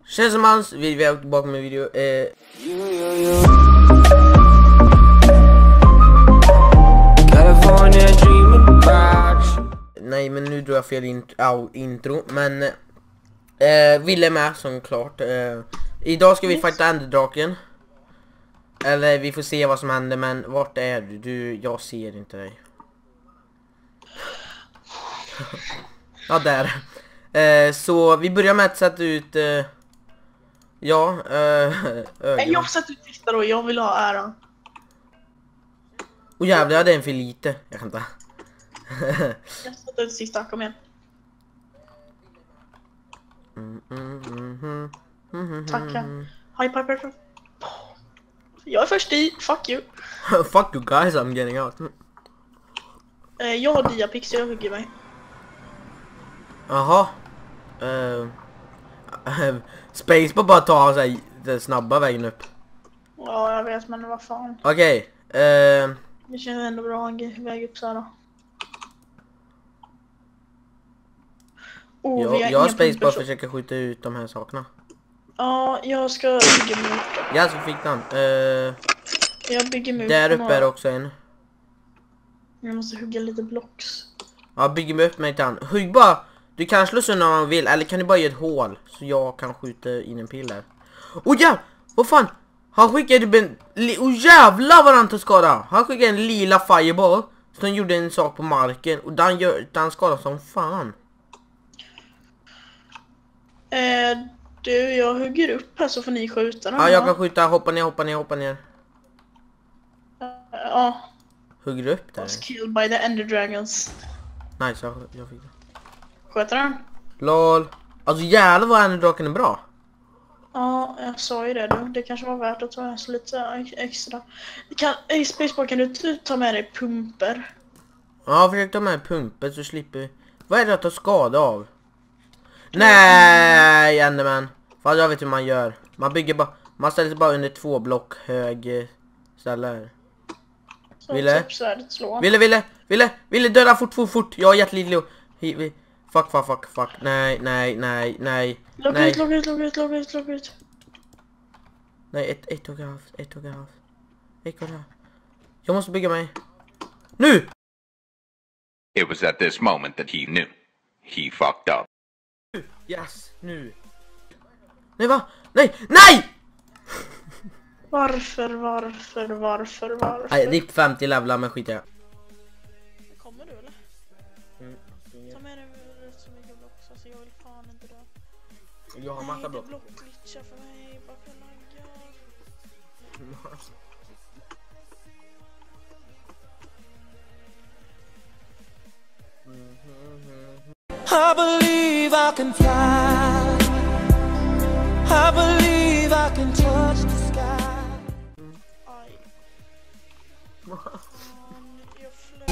Tjänsemans, vi är tillbaka med video. Nej, men nu drar jag fel intro. Men Ville är med som klart. Idag ska vi fighta Enderdraken. Eller vi får se vad som händer. Men vart är du? Jag ser inte dig. Ja, där. Så vi börjar med att sätta ut jag har satt ut sista då, jag vill ha äran. Och jävlar, jag hade en för lite. Jag kan inte. Jag satt ut sista, kom igen. Tackar. Hype. Jag är först i, fuck you. Fuck you guys, I'm getting out. Jag har diapix så jag hugger mig. Jaha. Space på bara ta sig den snabba vägen upp. Ja, jag vet, men vad fan. Okej. Det känns ändå bra en väg upp så här då. Jag har Space bara försöka skjuta ut de här sakerna. Ja, jag ska bygga mig upp. Ja, så fick den. Jag bygger mig upp. Där uppe är också en. Jag måste hugga lite blocks. Ja, bygger mig upp med den. Hugg bara. Du kan slå sönder om man vill. Eller kan du bara göra ett hål. Så jag kan skjuta in en pil där. Oh ja! Vad fan? Han skickade en... jävlar vad han tar skada. Han skickade en lila fireball. Så den gjorde en sak på marken. Och den skadade som fan. Du, jag hugger upp här så får ni skjuta den. Ja, jag kan skjuta. Hoppa ner. Ja. Hugger du upp där? Was killed by the Ender Dragons. Nice, jag fick det. Sköter den? LOL. Alltså jävlar vad Enderdraken är bra. Ja, jag sa ju det då. Det kanske var värt att ta med sig lite extra. Spaceball, kan du ta med dig pumper? Ja, försök ta med pumper så slipper... Vad är det att ta skada av? Nej, Enderman. Fast jag vet hur man gör. Man bygger bara... Man ställer sig bara under 2 block hög ställer. Ville döda fort. Jag har jättelite fuck. Nej. Logga ut. Nej, ett och halvt. Jag måste bygga mig. Nu! It was at this moment that he knew. He fucked up. Yes, nu. Nej, va? Nej! Varför? Nej, RIP 50 levlar med skit jag. Kommer du eller? Ta med dig rätt så mycket block så alltså jag vill fan inte dö. Jag har massa block. Block glitchar för mig, bara för laggar. I believe I can fly. I believe I can touch the sky. Aj. Jag flög.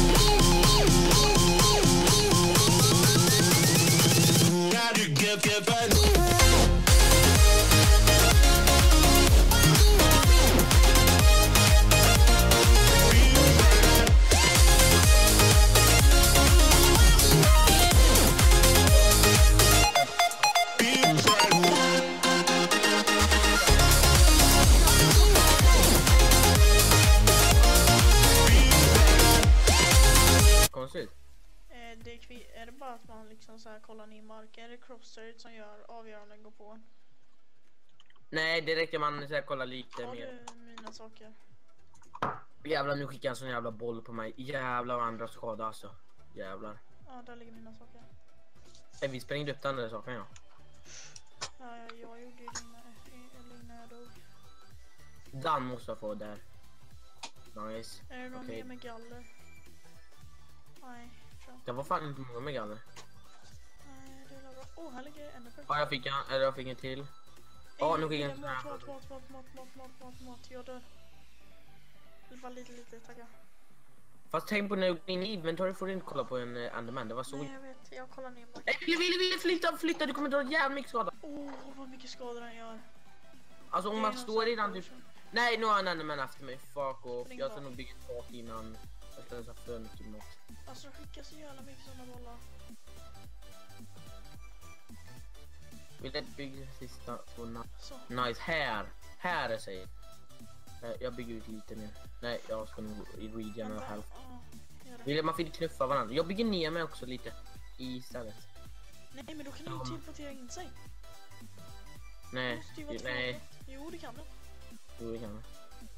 Är det bara att man liksom så här kollar ner marken? Är det crosshair som gör avgörande går på? Nej, det räcker man så här, kolla lite Har mer. du mina saker? Jävlar, nu skickar en sån jävla boll på mig. Jävlar vad andra skada alltså. Jävlar. Ja, där ligger mina saker. Vi sprängde upp den där saken, ja. Ja, jag gjorde ju innan jag dog. Den måste jag få där. Nice. Är det någon mer med galler? Nej, tror jag. Det var fan inte många med galler. Nej, det är bra. Här ligger en. Ja, jag fick en till. Ja, nu skickar jag en sån här. Mat, jag dör. Det var lite, tackar. Fast tänk på när du går in i inventory får du inte kolla på en Enderman, det var så... Nej, jag vet, jag kollar ner marken. Nej, flytta, du kommer dra jävligt mycket skada. Vad mycket skador han gör. Alltså om man står i den typ... Nej, nu har en Enderman efter mig, fuck off. Jag ska nog bygga ett tak innan jag ställer så för mycket mat. Alltså de skickar så jävla mycket sådana bollar. Vill du bygga sista två Så. nice här är safe. Jag bygger ut lite nu. Nej, jag ska nog i region och halv. Gör det. Man får knuffa varandra. Jag bygger ner mig också lite i istället. Nej, men då kan du inte teleportera in sig. Nej, Måste ju vara nej. två. Jo, det kan du. Jo, det kan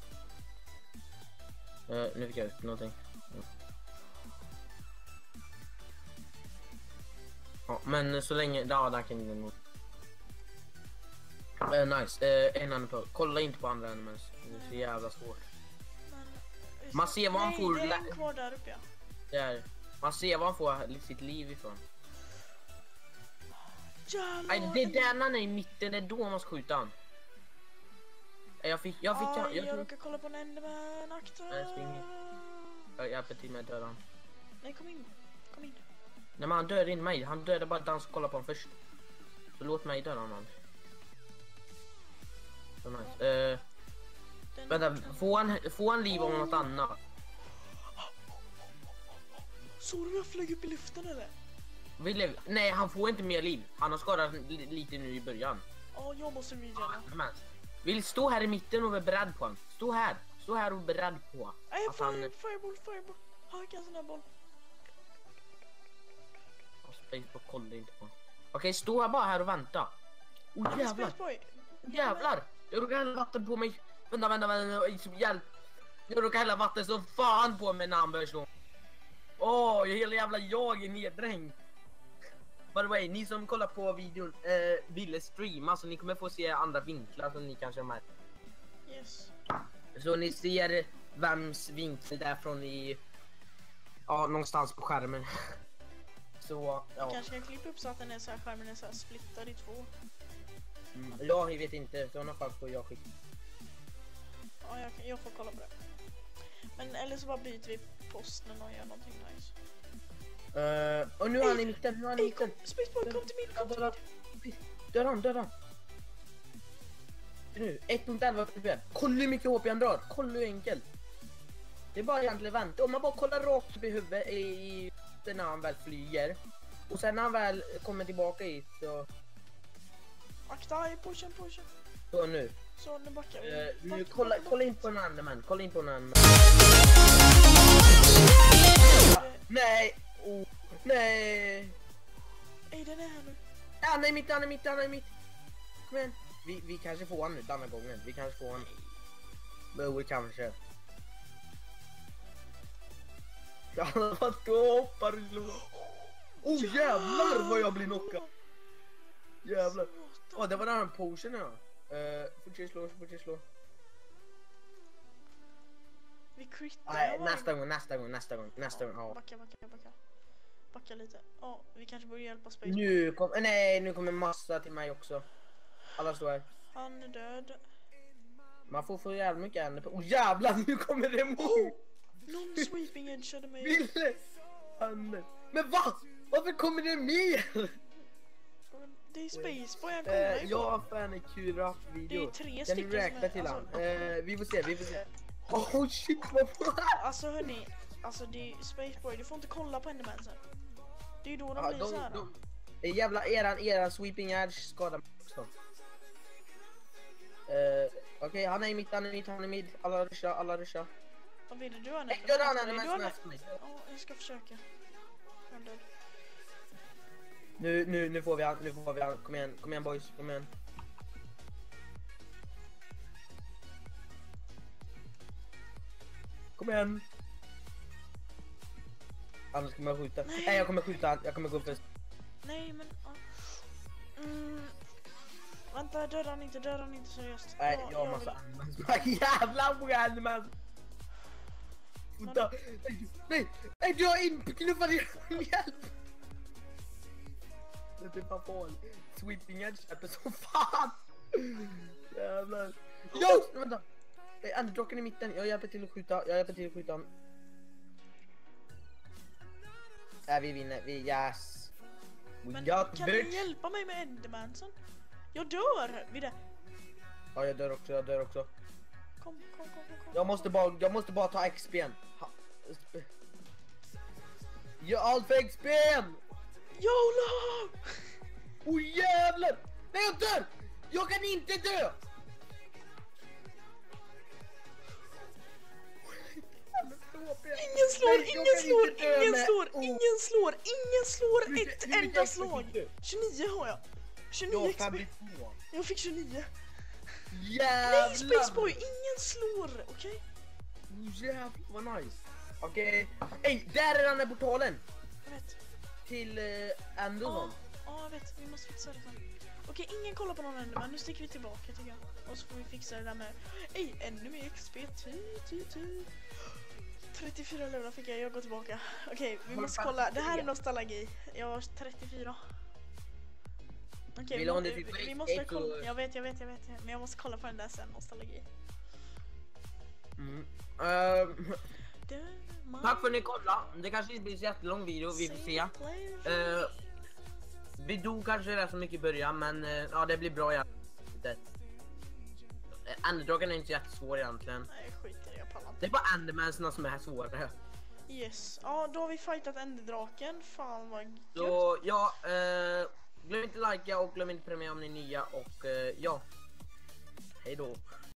jag. Nu fick jag upp någonting. Ja, men så länge... Ja, där kan jag nog... Nice. En annan på. Kolla inte på andra animals. Det är så jävla svårt. Men, Man ser vad han får... Nej, det är en kvar där uppe, ja. Där. Man ser var han får sitt liv ifrån. Jävlar. Nej, det är där han är i mitten. Det är då man ska skjuta han. Jag råkar kolla på en Enderman. Akta. Nej, spring. Jag hjälper till med att döda han. Nej, kom in. Kom in. Nej, men han dödar inte mig. Han dödar bara den som kollar på honom först. Så låt mig döda honom. Så nice. Vänta, får han liv av något annat? Såg du jag flög upp i luften eller? Nej, han får inte mer liv. Han har skadat lite nu i början. Ja, jag måste regena. Vill stå här i mitten och vara beredd på honom. Stå här och beredd på Nej, att han... fireball. Han kan sån här boll. Spaceboy, kolla inte på. Okej, stå här bara här och vänta. Jävlar. Spaceboy. Jävlar. Jag råkar hälla vatten på mig. Vänta. Hjälp. Jag råkar hälla vatten så fan på mig när han börjar slå. Hela jävla jag är neddrängd. By the way, ni som kollar på videon ville streama, så ni kommer få se andra vinklar som ni kanske har märkt. Yes. Så ni ser vems vinkel där från någonstans på skärmen. Så, ja. Kanske kan klippa upp så att den är så här, skärmen är så här splittad i två. Jag vet inte, så fall får jag skicka. Ja, jag får kolla på det. Men eller så bara byter vi posten och gör någonting nice. Och nu är han i mitten, Spaceboy, kom till min, Död han. Nu, 1.11. Kolla hur mycket HP han drar. Kolla hur enkelt. Det är bara egentligen vänta. Om man bara kollar rakt upp i huvudet när han väl flyger. Och sen när han väl kommer tillbaka hit så... Akta, pushen. Så nu. Så nu backar vi. Nu kolla in på en annan man. Nej. Nej. Ej, den är här nu. Han är mitt. Kom igen. Vi kanske får han nu denna gången. Vi kanske. Ja, vad hoppar du slår. Jävlar vad jag blir knockad. Jävlar. Det var den här potion ja. Fortsätt slå. Vi crittar. Nej, nästa gång. Ja. Backa lite. Vi kanske borde hjälpa Space. Nu kommer massa till mig också. Alla står här. Han är död. Man får få jävla mycket änder på. Jävlar, nu kommer det Någon sweeping edgeade mig. Ville! Men va? Varför kommer det mer? Det är Spaceboy han kollar ju på. Ja, fan är kul rap video. Det är 3 Kan stycken du räkna till alltså, han? Vi får se. Shit, vad fan? Alltså hörni, det är Spaceboy, du får inte kolla på Enderman sen. Det är ju då de blir såhär. Jävla eran sweeping edge skadar mig också. Okej, han är i mitt. Alla ruscha. Vad vill du? Han Döda han är med mig. Ja, jag ska försöka. Han död. Nu får vi han. Kom igen boys, kom igen. Kom igen. Annars kommer jag skjuta. Nej, jag kommer skjuta han. Jag kommer gå först. Nej, men... Vänta, döda han inte seriöst. Nej, jag måste använda. Jävlar på Enderman. Nej, du har inknuffat i hjälp. Det är bara på sweeping edge så fan. Jävlar. Vänta. Androcken i mitten. Jag hjälper till att skjuta. Nej, vi vinner. Yes. Men kan du hjälpa mig med Endermansen? Jag dör vid det. Ja, jag dör också. Kom. Jag måste bara ta XP:n. Gör allt för XP:n! YOLO! Jävlar! Nej, jag dör! Jag kan inte dö! Ingen slår, ingen slår, ingen slår, ingen slår, ingen slår ett enda slag. 29 har jag. 29 XP. Jag fick 29. Jävlar! Nej, Spaceboy, ingen slår, okej? Jävlar vad nice. Okej. Ey, där är den där portalen. Jag vet. Till Anderson. Ja, jag vet. Vi måste fixa det sen. Okej, ingen kollar på någon ännu, men nu sticker vi tillbaka tycker jag. Och så får vi fixa det där med... Ey, ännu mer XP. 34 levelar fick jag går tillbaka. Okej, vi måste kolla. Det här är nostalgi. Jag har 34. Okej, vi måste kolla. Jag vet. Men jag måste kolla på den där sen, nostalgi. Tack för att ni kollade. Det kanske inte blir så jättelång video, vi får se. Vi dog kanske rätt så mycket i början, men ja, det blir bra. Enderdragen är inte jättesvår egentligen. Nej, skit i det, jag pallar inte. Det är bara Endermansarna som är svårare. Yes, ja då har vi fightat Enderdraken. Fan vad gött. Så ja, glöm inte likea och glöm inte prenumerera om ni är nya. Och ja, hej då.